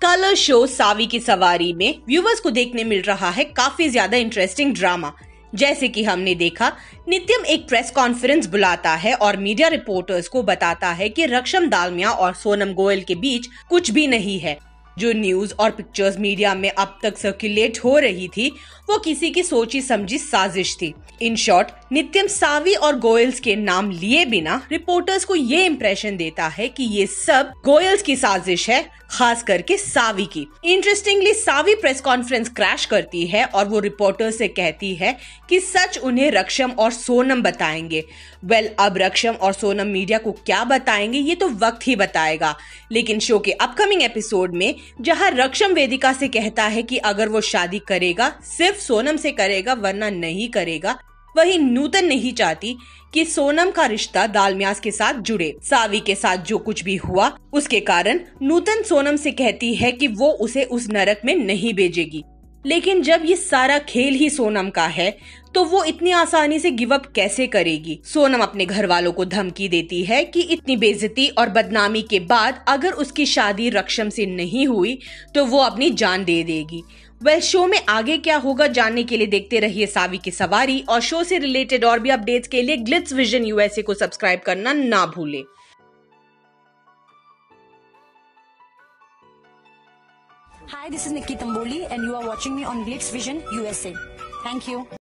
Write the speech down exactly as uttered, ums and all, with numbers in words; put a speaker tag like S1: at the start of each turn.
S1: Colour show सावी की सवारी में व्यूवर्स को देखने मिल रहा है काफी ज्यादा इंटरेस्टिंग ड्रामा। जैसे कि हमने देखा, नित्यम एक प्रेस कॉन्फ्रेंस बुलाता है और मीडिया रिपोर्टर्स को बताता है कि रक्षम दालमिया और सोनम गोयल के बीच कुछ भी नहीं है। जो न्यूज और पिक्चर्स मीडिया में अब तक सर्कुलेट हो रही थी, वो किसी की सोची समझी साजिश थी। इन शॉर्ट, नित्यम सावी और गोयल्स के नाम लिए बिना रिपोर्टर्स को ये इम्प्रेशन देता है कि ये सब गोयल्स की साजिश है, खास करके सावी की। Interestingly, Savi press conference crash करती है और वो रिपोर्टर से कहती है कि सच उन्हें रक्षम और सोनम बताएंगे। वेल well, अब रक्षम और सोनम मीडिया को क्या बताएंगे ये तो वक्त ही बताएगा। लेकिन शो के अपकमिंग एपिसोड में जहां रक्षम वेदिका से कहता है कि अगर वो शादी करेगा सिर्फ सोनम से करेगा वरना नहीं करेगा, वहीं नूतन नहीं चाहती कि सोनम का रिश्ता दालमियास के साथ जुड़े। सावी के साथ जो कुछ भी हुआ उसके कारण नूतन सोनम से कहती है कि वो उसे उस नरक में नहीं भेजेगी। लेकिन जब ये सारा खेल ही सोनम का है तो वो इतनी आसानी से गिव अप कैसे करेगी। सोनम अपने घर वालों को धमकी देती है कि इतनी बेइज्जती और बदनामी के बाद अगर उसकी शादी रक्षम से नहीं हुई तो वो अपनी जान दे देगी। वेल, शो में आगे क्या होगा जानने के लिए देखते रहिए सावी की सवारी, और शो से रिलेटेड और भी अपडेट्स के लिए ग्लिट्स विजन यूएसए को सब्सक्राइब करना ना भूलें।
S2: Hi, this is Nikki Tamboli and you are watching me on Glitz Vision U S A. Thank you.